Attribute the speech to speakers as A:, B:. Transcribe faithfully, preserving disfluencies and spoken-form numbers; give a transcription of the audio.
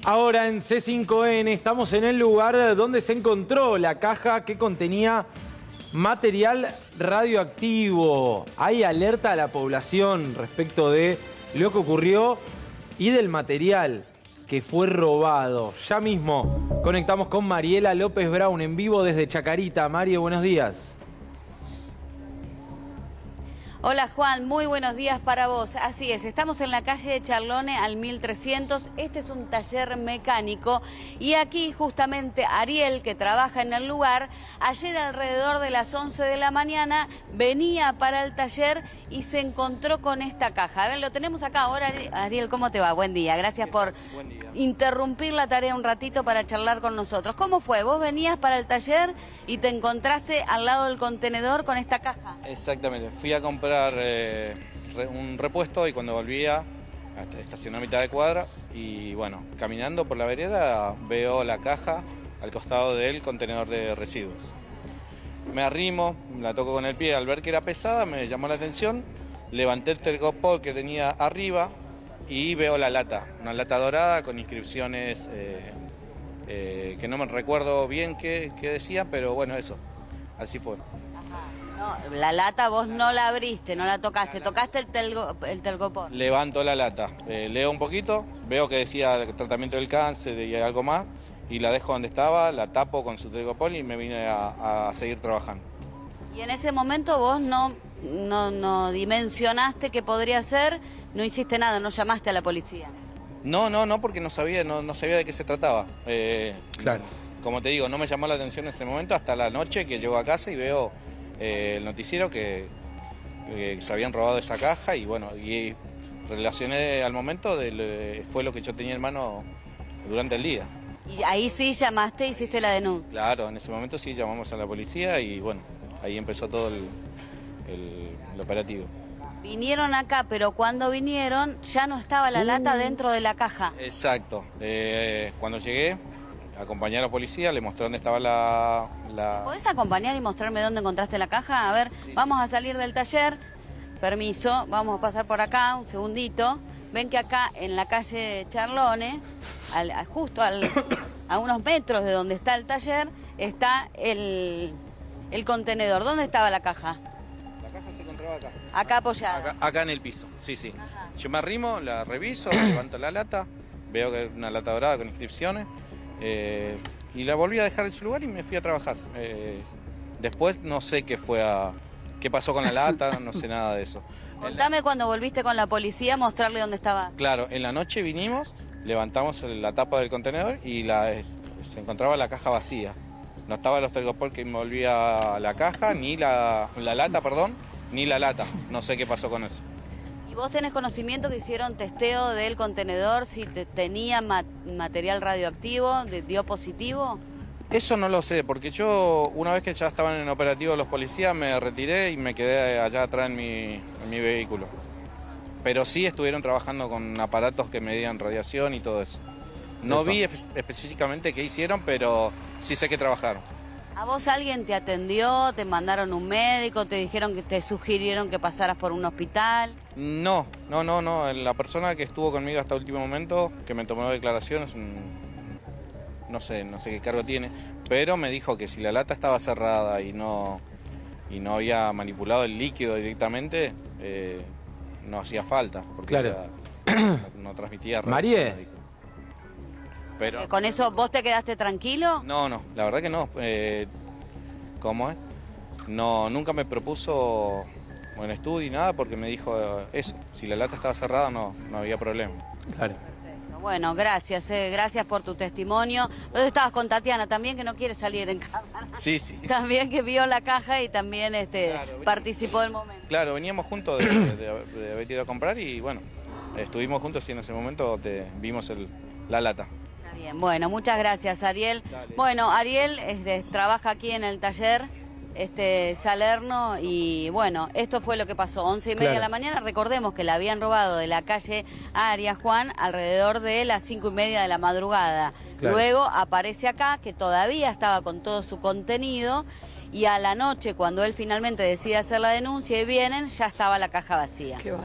A: Ahora en C cinco N estamos en el lugar donde se encontró la caja que contenía material radioactivo. Hay alerta a la población respecto de lo que ocurrió y del material que fue robado. Ya mismo conectamos con Mariela López Brown en vivo desde Chacarita. Mario, buenos días.
B: Hola Juan, muy buenos días para vos. Así es, estamos en la calle de Charlone al mil trescientos. Este es un taller mecánico y aquí justamente Ariel, que trabaja en el lugar, ayer alrededor de las once de la mañana venía para el taller y se encontró con esta caja. A ver, lo tenemos acá ahora. Ariel, ¿cómo te va? Buen día, gracias por interrumpir la tarea un ratito para charlar con nosotros. ¿Cómo fue? Vos venías para el taller y te encontraste al lado del contenedor con esta caja.
C: Exactamente, fui a comprar eh, un repuesto y cuando volvía estacioné a mitad de cuadra y bueno, caminando por la vereda veo la caja al costado del contenedor de residuos. Me arrimo, la toco con el pie, al ver que era pesada me llamó la atención, levanté el tergopol que tenía arriba y veo la lata, una lata dorada con inscripciones eh, eh, que no me recuerdo bien qué, qué decía, pero bueno, eso, así fue.
B: No, la lata vos no la abriste, no la tocaste, tocaste el, telgo, el telgopor.
C: Levanto la lata, eh, leo un poquito, veo que decía tratamiento del cáncer y algo más, y la dejo donde estaba, la tapo con su telgopor y me vine a, a seguir trabajando.
B: Y en ese momento vos no, no, no dimensionaste qué podría ser, no hiciste nada, no llamaste a la policía.
C: No, no, no, porque no sabía, no, no sabía de qué se trataba. Eh,
A: claro.
C: Como te digo, no me llamó la atención en ese momento hasta la noche que llego a casa y veo eh, el noticiero que, que se habían robado esa caja y bueno, y relacioné al momento, de, fue lo que yo tenía en mano durante el día.
B: Y ahí sí llamaste, hiciste la denuncia.
C: Claro, en ese momento sí llamamos a la policía y bueno, ahí empezó todo el, el, el operativo.
B: Vinieron acá, pero cuando vinieron ya no estaba la uh. lata dentro de la caja.
C: Exacto. Eh, cuando llegué, acompañé a la policía, le mostré dónde estaba la... la...
B: ¿Podés acompañar y mostrarme dónde encontraste la caja? A ver, sí, vamos a salir del taller. Permiso, vamos a pasar por acá, un segundito. Ven que acá en la calle Charlone, al, justo al, a unos metros de donde está el taller, está el, el contenedor. ¿Dónde estaba la caja?
C: La caja se encontraba acá.
B: Acá apoyada.
C: Acá, acá en el piso, sí, sí. Ajá. Yo me arrimo, la reviso, levanto la lata, veo que es una lata dorada con inscripciones, eh, y la volví a dejar en su lugar y me fui a trabajar. Eh, después no sé qué fue a, qué pasó con la lata, no sé nada de eso.
B: Contame la... cuando volviste con la policía, mostrarle dónde estaba.
C: Claro, en la noche vinimos, levantamos la tapa del contenedor y la, se encontraba la caja vacía. No estaba los telgopor que envolvía la caja, ni la, la lata, perdón, ni la lata. No sé qué pasó con eso.
B: ¿Y vos tenés conocimiento que hicieron testeo del contenedor, si te, tenía ma material radioactivo, de, dio positivo?
C: Eso no lo sé, porque yo una vez que ya estaban en operativo los policías me retiré y me quedé allá atrás en mi, en mi vehículo. Pero sí estuvieron trabajando con aparatos que medían radiación y todo eso. No vi espe específicamente qué hicieron, pero sí sé que trabajaron.
B: ¿A vos alguien te atendió, te mandaron un médico, te dijeron que te sugirieron que pasaras por un hospital?
C: No, no, no, no. La persona que estuvo conmigo hasta el último momento, que me tomó declaraciones, un, no sé, no sé qué cargo tiene, pero me dijo que si la lata estaba cerrada y no, y no había manipulado el líquido directamente, eh, no hacía falta, porque
A: claro.
C: era, no, no transmitía radiación.
A: Marie.
B: Pero... ¿Con eso vos te quedaste tranquilo?
C: No, no, la verdad que no. Eh, ¿Cómo es? No, nunca me propuso un estudio y nada porque me dijo eso. Si la lata estaba cerrada no, no había problema.
A: Claro.
B: Perfecto. Bueno, gracias, eh, gracias por tu testimonio. Vos estabas con Tatiana también, que no quiere salir en cámara.
C: Sí, sí.
B: También que vio la caja y también este,
C: claro,
B: participó del momento.
C: Claro, veníamos juntos de, de, de, de haber ido a comprar y bueno, estuvimos juntos y en ese momento te, vimos el, la lata.
B: Bien, bueno, muchas gracias, Ariel.
C: Dale.
B: Bueno, Ariel este, trabaja aquí en el taller este, Salerno y bueno, esto fue lo que pasó, once y media
A: claro.
B: de la mañana. Recordemos que la habían robado de la calle Arias, Juan, alrededor de las cinco y media de la madrugada. Claro. Luego aparece acá que todavía estaba con todo su contenido y a la noche, cuando él finalmente decide hacer la denuncia y vienen, ya estaba la caja vacía.